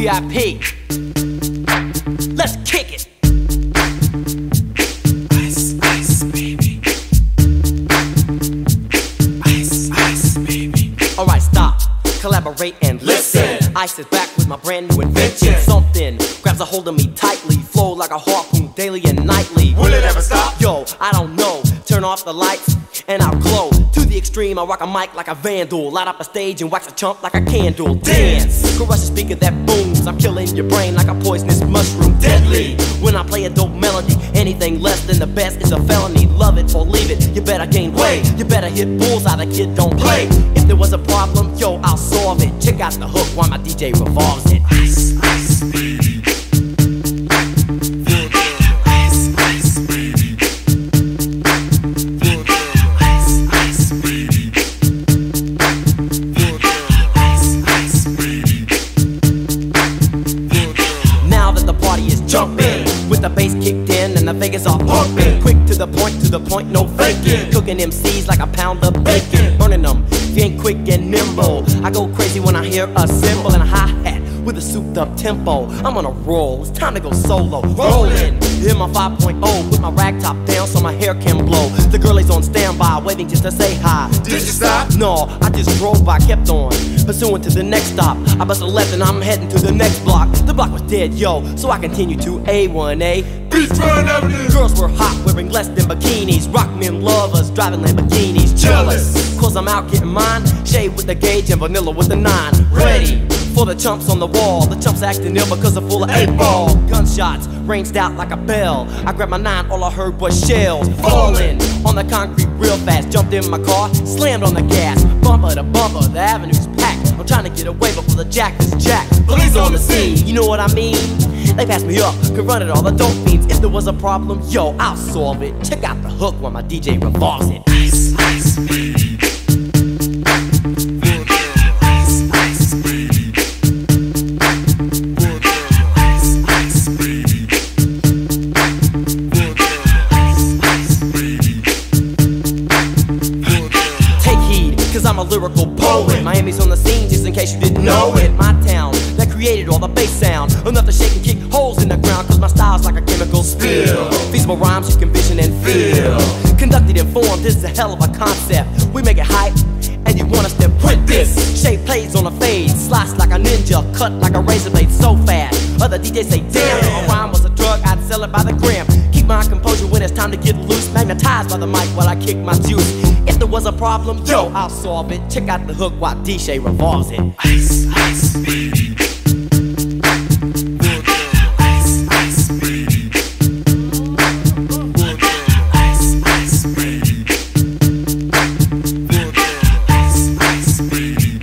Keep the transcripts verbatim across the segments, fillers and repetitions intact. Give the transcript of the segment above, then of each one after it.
V I P. Let's kick it. Ice, ice, baby. Ice, ice, baby. Alright, stop, collaborate and listen. Ice is back with my brand new invention. Something grabs a hold of me tightly, flow like a harpoon daily and nightly. Will it ever stop? Yo, I don't know. Turn off the lights and I'll glow. To the extreme, I rock a mic like a vandal. Light up a stage and wax a chump like a candle. Dance, crush a speaker that booms. I'm killing your brain like a poisonous mushroom. Deadly, when I play a dope melody. Anything less than the best is a felony. Love it or leave it, you better gain weight. You better hit bullseye, the kid don't play. If there was a problem, yo, I'll solve it. Check out the hook while my D J revolves it. Ice, ice, baby. Jumping, with the bass kicked in and the Vegas are pumping. Quick to the point, to the point, no faking. Cooking M Cs like a pound of bacon. Burning them, if you ain't quick and nimble. I go crazy when I hear a cymbal and a hi-hat with a souped up tempo. I'm on a roll, it's time to go solo. Rolling, in my five point oh, put my rag top down so my hair can blow. The girl is on standby, waiting just to say hi. Did you stop? No, I just drove by, kept on pursuing to the next stop. I bust a left and I'm heading to the next block. The block was dead, yo, so I continue to A one A. Beachfront Avenue. Girls were hot, wearing less than bikinis. Rock men lovers, driving Lamborghinis. Jealous, cause I'm out getting mine. Shade with the gauge and vanilla with the nine. Ready for the chumps on the wall. The chumps acting ill because they're full of eight ball. Gunshots ranged out like a bell. I grabbed my nine, all I heard was shells falling on the concrete real fast. Jumped in my car, slammed on the gas. Bumper to bumper, the avenue's packed. I'm trying to get away before the jack is jacked. Police on the scene, you know what I mean? They passed me up, could run it all the dope fiends. If there was a problem, yo, I'll solve it. Check out the hook while my D J revolves it. Ice, ice, baby. I'm a lyrical poet. Miami's on the scene, just in case you didn't know it. My town that created all the bass sound. Enough to shake and kick holes in the ground, cause my style's like a chemical spill. Feasible rhymes you can vision and feel. Conducted in form, this is a hell of a concept. We make it hype, and you want us to print this. Shape plays on a fade, slice like a ninja, cut like a razor blade so fast. Other D Js say, damn, if a rhyme was a drug, I'd sell it by the gram. Keep my composure when it's time to get loose. Magnetized by the mic while I kick my juice. If there was a problem, yo, I'll solve it. Check out the hook while D J revolves it. Ice, ice, baby. Ice, ice, baby. Ice, ice, baby. Ice, ice, baby.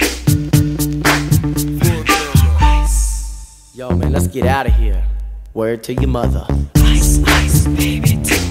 Yo, man, let's get out of here. Word to your mother. Ice, ice, baby.